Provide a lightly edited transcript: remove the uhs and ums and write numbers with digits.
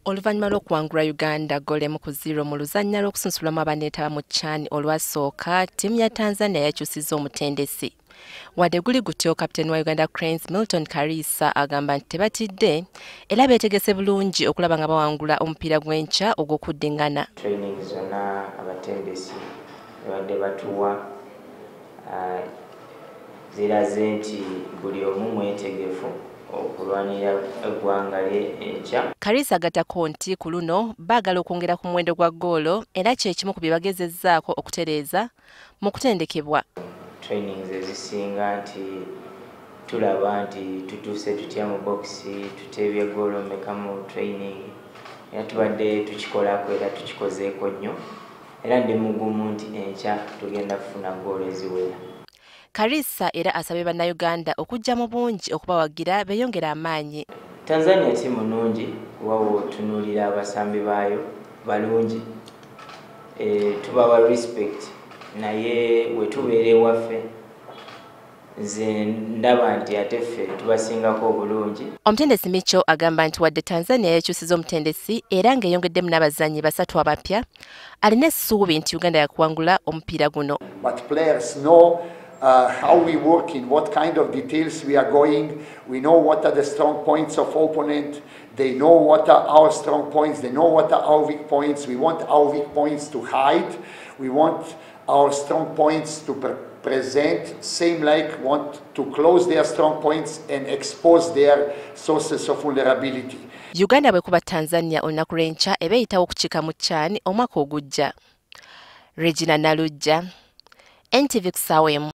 Oluvannyuma lw'okuwangula Uganda ggoolo 1-0 mu luzannya lw'okusunsulamu abaneetaba mu CHAN olwasooka, ttiimu ya Tanzania yakyusizza omutendesi. Wadde guli gutyo, kapiteeni wa Uganda Cranes Milton Karisa agamba nti tebatidde era beetegese bulungi okulaba nga bawangula omupiira gw'enkya ogw'okuddingana. Training zonna abatendesi badde batuwa ziraze nti buli omu mwetegefu okulwanira eggwanga lye enkya. Karisa agattako nti ku luno baagala okwongera ku muwendo gwa ggoolo era kyekimu ku bye bagezezzaako okutereeza mu kutendekebwa. Trainings ezisinga nti tulaba nti tutuuse tutya mu bokisi, tuteebye ggoolo mmeka mu training, era tubadde tukikolako era tukikozeeko nnyo, era ndi mugumu nti enkya tugenda kufuna ggoolo eziwera. Karisa era asabye bannayuganda okujja mu bungi okubawagira beeyongera amaanyi. Tanzania ttiimu nnungi wawo otunuulira abasambi baayo balungi, tubawa respect, naye we tubeera ewaffe nze ndaba nti ate ffe tubasingako obulungi. Omutendesi Micho agamba nti wadde Tanzania yakyusizza omutendesi era ng'eyongeddemu n'abazannyi 3 abapya, alina essuubi nti Uganda yakuwangula omupiira guno. But players know how we work, in what kind of details we are going. We know what are the strong points of opponent. They know what are our strong points. They know what are our weak points. We want our weak points to hide. We want our strong points to present. Same like want to close their strong points and expose their sources of vulnerability. Uganda bwekuba Tanzania olunaku lw'enkya ebeeyitawo okukiika mu CHAN omwaka ogujja. Regina Nalujja, NTV kisaawe.